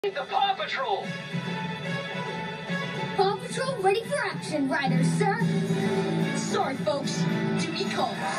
The Paw Patrol! Paw Patrol ready for action, riders, sir. Sorry, folks. To be called.